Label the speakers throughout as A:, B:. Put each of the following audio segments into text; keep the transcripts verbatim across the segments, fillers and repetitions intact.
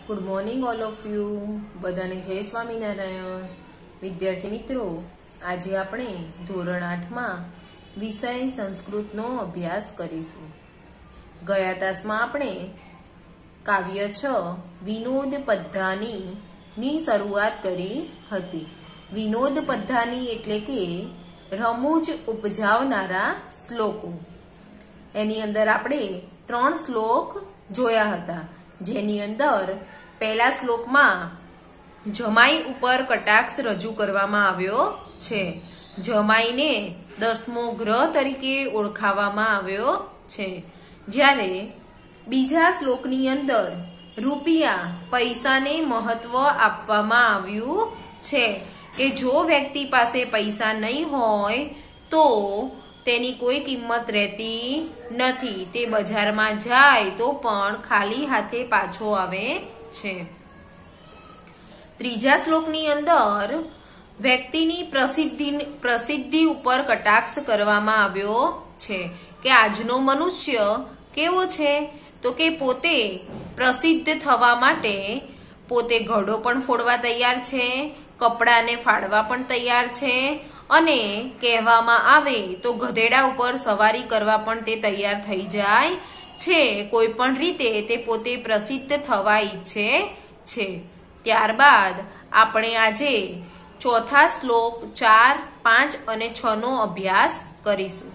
A: Good morning all of you બધાને જય સ્વામિનારાયણ. વિદ્યાર્થી મિત્રો, આજે આપણે ધોરણ આઠમાં વિષય સંસ્કૃતનો અભ્યાસ કરીશું. ગયા તાસમાં આપણે કાવ્ય છ વિનોદ પદ્ધાની ની શરૂઆત કરી હતી. વિનોદ પદ્ધાની એટલે કે રમૂજ ઉપજાવનારા શ્લોકો. એની અંદર આપણે ત્રણ શ્લોક જોયા હતા, જેની અંદર પહેલા શ્લોકમાં જમાઈ ઉપર કટાક્ષ રજૂ કરવામાં આવ્યો છે. જમાઈને દસમો ગ્રહ તરીકે ઓળખાવામાં આવ્યો છે, જ્યારે બીજા શ્લોકની અંદર રૂપિયા પૈસાને મહત્વ આપવામાં આવ્યું છે કે જો વ્યક્તિ પાસે પૈસા નહીં હોય તો તેની કોઈ કિંમત રહેતી નથી. તે બજારમાં જાય તો પણ ખાલી હાથે પાછો આવે છે. ત્રીજા શ્લોકની અંદર વ્યક્તિની પ્રસિદ્ધિ પ્રસિદ્ધિ ઉપર કટાક્ષ કરવામાં આવ્યો છે કે આજનો મનુષ્ય કેવો છે, તો કે પોતે પ્રસિદ્ધ થવા માટે પોતે ઘડો પણ ફોડવા તૈયાર છે, કપડાને ફાડવા પણ તૈયાર છે, અને કહેવામાં આવે તો ગધેડા ઉપર સવારી કરવા પણ તે તૈયાર થઈ જાય છે. કોઈ પણ રીતે તે પોતે પ્રસિદ્ધ થવા ઈચ્છે છે. ત્યારબાદ આપણે આજે ચોથા શ્લોક ચાર, પાંચ અને છ નો અભ્યાસ કરીશું.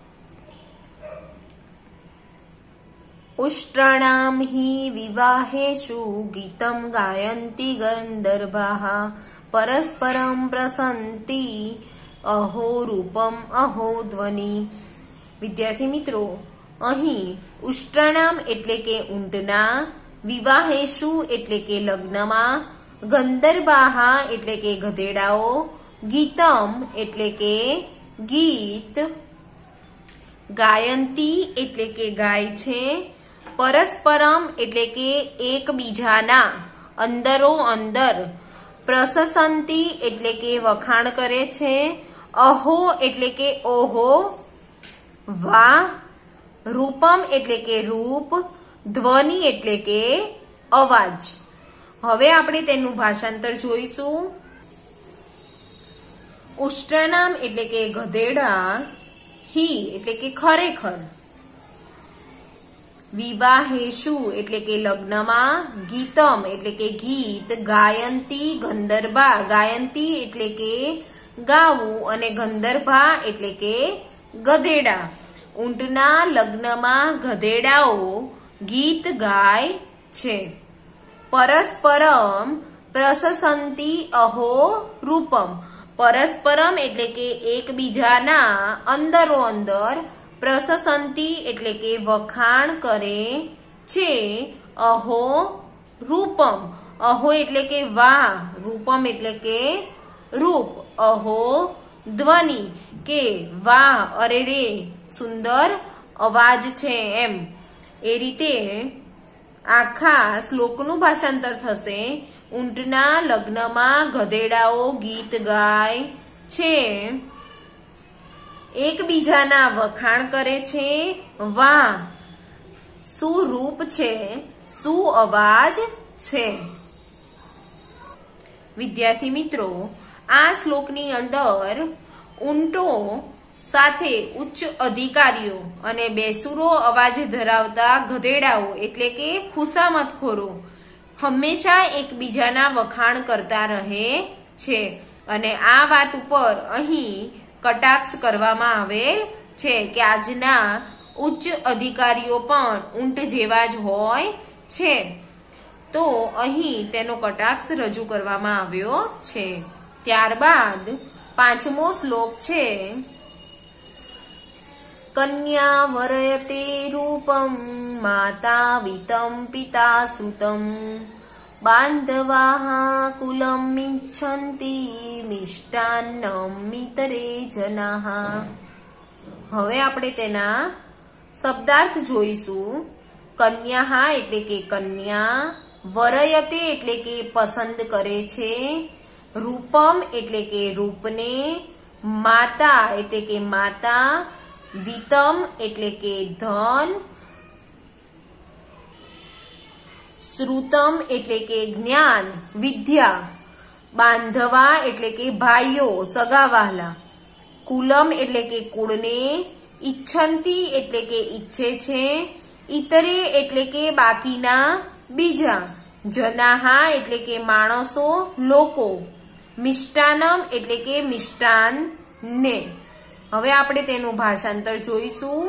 A: ઉષ્ટ્રાણામ હિ વિવાહેષુ ગીતમ ગાયંતી ગંધર્વાઃ પરસ્પરમ પ્રસંતિ અહો રૂપમ અહો ધ્વનિ. વિદ્યાર્થી મિત્રો, અહીં ઉષ્ટ્રાણામ એટલે કે ઊંટના, વિવાહેષુ એટલે કે લગ્નમાં, ગંધર્વાઃ એટલે કે ગધેડાઓ, ગીતમ એટલે કે ગીત, ગાયંતી એટલે કે ગાય છે, પરસ્પરમ એટલે કે એકબીજાના, અંદરો અંદર, પ્રશંસંતી એટલે કે વખાણ કરે છે, અહો એટલે કે ઓહો, વાહ, રૂપમ એટલે કે રૂપ, ધ્વનિ એટલે કે અવાજ. હવે આપણે તેનું ભાષાંતર જોઈશું. ઉષ્ટ્રાનામ એટલે કે ગધેડા, હિ એટલે કે ખરેખર, વિવાહેષુ એટલે કે લગ્નમાં, ગીતમ એટલે કે ગીત, ગાયંતી ગંધર્ભા, ગાયંતી એટલે કે ગાવું, અને ગંધર્ભા એટલે કે ગધેડા. ઊંટના લગ્નમાં ગધેડાઓ ગીત ગાય છે. પરસ્પરમ પ્રશંસંતી અહો રૂપમ, પરસ્પરમ એટલે કે એકબીજાના, અંદરો અંદર, પ્રશંસંતી એટલે કે વખાણ કરે છે, અહો રૂપમ, અહો એટલે કે વાહ, રૂપમ એટલે કે રૂપ, અહો ધ્વનિ કે વાહ, અરે રે સુંદર અવાજ છે. એમ એ રીતે આખા શ્લોકનું ભાષાંતર થશે. ઊંટના લગ્નમાં ગધેડાઓ ગીત ગાય છે, એકબીજાના વખાણ કરે છે, વાહ શું રૂપ છે, શું અવાજ છે. વિદ્યાર્થી મિત્રો, આ શ્લોકની અંદર ઊંટો સાથે ઉચ્ચ અધિકારીઓ અને બેસુરો અવાજ ધરાવતા ગધેડાઓ એટલે કે ખુશામતખોરો હંમેશા એકબીજાના વખાણ કરતા રહે છે, અને આ વાત ઉપર અહીં કટાક્ષ કરવામાં આવેલ છે કે આજના ઉચ્ચ અધિકારીઓ પણ ઊંટ જેવા જ હોય છે. તો અહીં તેનો કટાક્ષ રજૂ કરવામાં આવ્યો છે. ત્યારબાદ પાંચમો શ્લોક છે. કન્યા વરયતે રૂપમ માતા વિતમ પિતા સુતમ બાંધવાઃ કુલમ ઇચ્છન્તિ મિષ્ટાન્નમ મિતરે જનાઃ. હવે આપણે તેના શબ્દાર્થ જોઈશું. કન્યા એટલે કે કન્યા, વરયતે એટલે કે પસંદ કરે છે, રૂપમ એટલે કે રૂપને, માતા એટલે કે માતા, વિતમ એટલે કે ધન, શ્રુતમ એટલે કે જ્ઞાન વિદ્યા, બાંધવા એટલે કે ભાઈઓ સગાવાલા, કુલમ એટલે કે કુળને, ઈચ્છંતી એટલે કે ઈચ્છે છે, ઇતરે એટલે કે બાકીના બીજા, જનાહા એટલે કે માણસો લોકો, મિષ્ટાનમ એટલે કે મિષ્ટાન ને. હવે આપણે તેનું ભાષાંતર જોઈશું.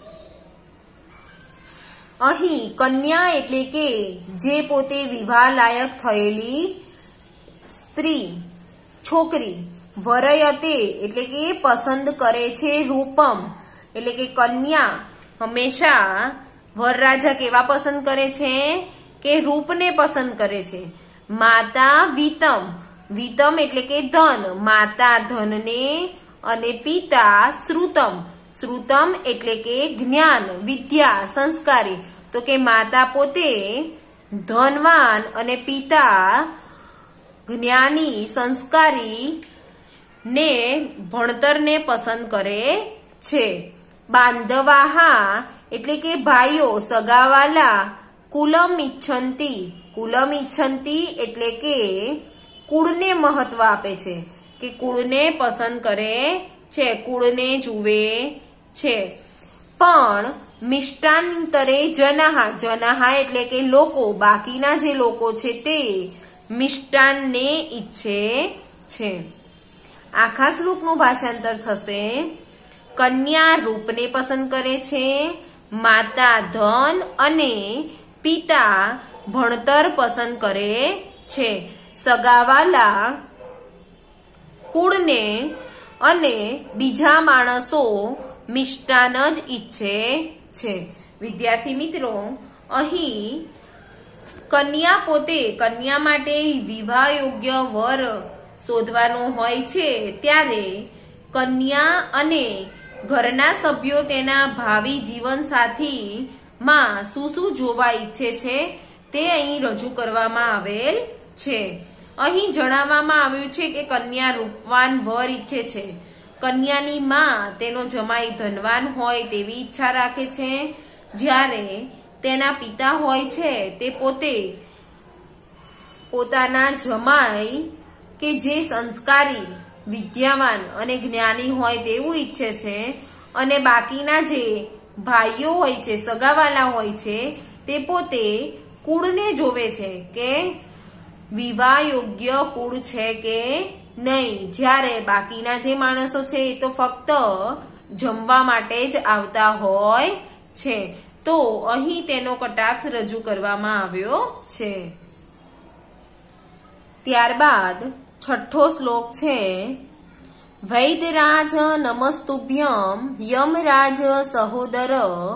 A: અહીં કન્યા એટલે કે જે પોતે વિવાહ લાયક થયેલી સ્ત્રી છોકરી, વરયતે એટલે કે પસંદ કરે છે, રૂપમ એટલે કે કન્યા હંમેશા વરરાજા કેવા પસંદ કરે છે કે રૂપને પસંદ કરે છે. માતા વિતમ, વિતમ એટલે કે ધન, માતા ધનને, અને પિતા શ્રુતમ, શ્રુતમ એટલે કે જ્ઞાન વિદ્યા સંસ્કારી. તો કે માતા પોતે ધનવાન અને પિતા જ્ઞાની સંસ્કારી ને ભણતરને પસંદ કરે છે. બાંધવાહા એટલે કે ભાઈઓ સગાવાલા, કુલમ ઈચ્છંતી, કુલમ ઈચ્છંતી એટલે કે કુળને મહત્વ આપે છે કે કુળને પસંદ કરે છે, કુળને જુએ છે. પણ મિષ્ટાંતરે જનાહા, જનાહા એટલે કે લોકો, બાકીના જે લોકો છે તે મિષ્ટાનને ઈચ્છે છે. આખા શ્લોકનું ભાષાંતર થશે. કન્યા રૂપને પસંદ કરે છે, માતા ધન અને પિતા ભણતર પસંદ કરે છે, સગાવાલા કુળને અને બીજા માણસો મિષ્ટાન જ ઈચ્છે છે. વિદ્યાર્થી મિત્રો, અહીં કન્યા પોતે કન્યા માટે વિવાહ યોગ્ય વર શોધવાનો હોય છે ત્યારે કન્યા અને ઘરના સભ્યો તેના ભાવિ જીવન સાથી માં શું શું જોવા ઈચ્છે છે તે અહીં રજૂ કરવામાં આવેલ છે. અહીં જણાવવામાં આવ્યું છે કે કન્યા રૂપવાન વર ઈચ્છે છે, કન્યાની માં તેનો જમાઈ ધનવાન હોય તેવી ઈચ્છા રાખે છે, જ્યારે તેના પિતા હોય છે તે પોતે પોતાના જમાઈ કે જે સંસ્કારી વિદ્યાવાન અને જ્ઞાની હોય તેવું ઈચ્છે છે, અને બાકીના જે ભાઈઓ હોય છે સગાવાલા હોય છે તે પોતે કુળને જોવે છે કે વિવાહ યોગ્ય કુળ છે કે નહીં, જ્યારે બાકીના જે માણસો છે એ તો ફક્ત જમવા માટે જ આવતા હોય છે. તો અહીં તેનો કટાક્ષ રજૂ કરવામાં આવ્યો છે. ત્યારબાદ છઠ્ઠો શ્લોક છે. વૈદરાજ નમસ્તુભ્યમ યમરાજ સહોદર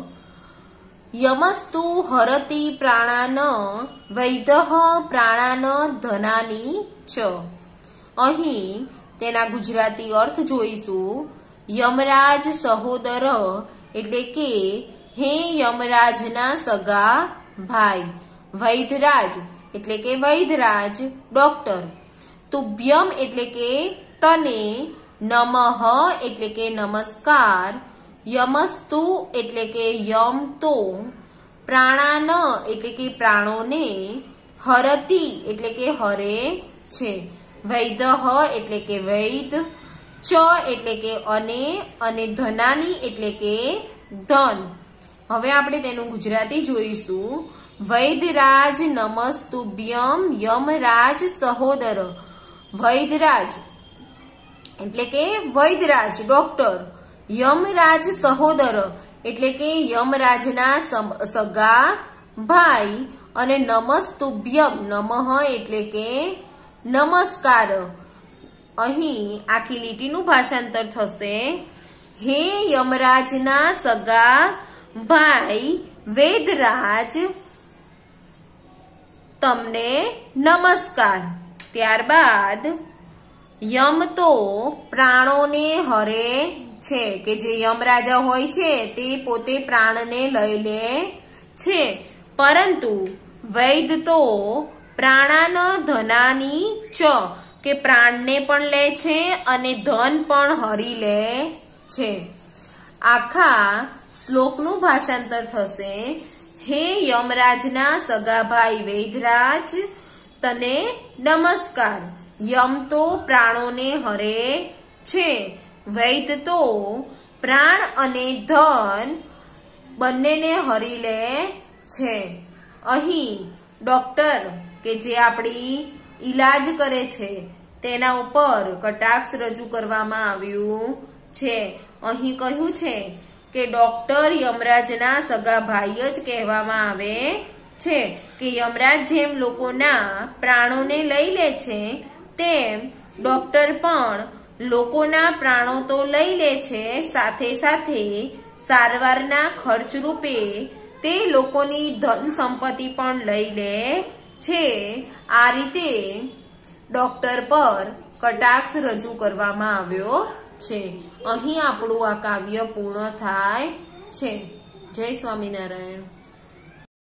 A: યમસ્તુ હરતિ પ્રાણાન વૈદઃ પ્રાણાન ધનાની ચ. અહીં તેના ગુજરાતી અર્થ જોઈશું. યમરાજ સહોદર એટલે કે હે યમરાજના સગા ભાઈ, વૈદરાજ એટલે કે વૈદરાજ ડોક્ટર, તુભ્યમ એટલે કે તને, નમઃ એટલે કે નમસ્કાર, યમસ્તુ એટલે કે યમ તો, પ્રાણાન એટલે કે પ્રાણોને, હરતિ એટલે કે હરે છે, વૈદઃ એટલે કે વૈદ, ચ એટલે કે અને, અને ધનાની એટલે કે ધન. હવે આપણે તેનું ગુજરાતી જોઈશું. વૈદરાજ નમસ્તુભ્યમ યમરાજ સહોદર. વૈદરાજ એટલે કે વૈદરાજ ડોક્ટર, યમરાજ સહોદર એટલે કે યમરાજના સગા ભાઈ, અને નમસ્તુભ્યમ નમઃ એટલે કે નમસ્કાર. અહીં આખી લીટીનું ભાષાંતર થશે. હે યમરાજના સગા ભાઈ વેદરાજ, તમને નમસ્કાર. ત્યારબાદ યમ તો પ્રાણોને હરે છે કે જે યમરાજા હોય છે તે પોતે પ્રાણને લઈ લે છે, પરંતુ વૈદ તો પ્રાણાન ધનાની ચ કે પ્રાણને પણ લે છે અને ધન પણ હરી લે છે. આખા શ્લોકનું ભાષાંતર થશે. હે યમરાજના સગાભાઈ વૈધરાજ, તને નમસ્કાર. યમ તો પ્રાણોને હરે છે, વૈદ તો પ્રાણ અને ધન બંનેને હરી લે છે. અહીં ડોક્ટર કે જે આપણી ઈલાજ કરે છે તેના ઉપર કટાક્ષ રજૂ કરવામાં આવ્યું છે. અહીં કહ્યું છે કે ડોક્ટર યમરાજના સગા ભાઈ જ કહેવામાં આવે છે કે યમરાજ જેમ લોકોના પ્રાણોને લઈ લે છે તેમ ડોક્ટર પણ લોકોના પ્રાણો તો લઈ લે છે, સાથે સાથે સારવારના ખર્ચ રૂપે તે લોકોની ધન સંપત્તિ પણ લઈ લે છે. આ રીતે ડોક્ટર પર કટાક્ષ રજૂ કરવામાં આવ્યો છે. અહીં આપણું આ કાવ્ય પૂર્ણ થાય છે. જય સ્વામિનારાયણ.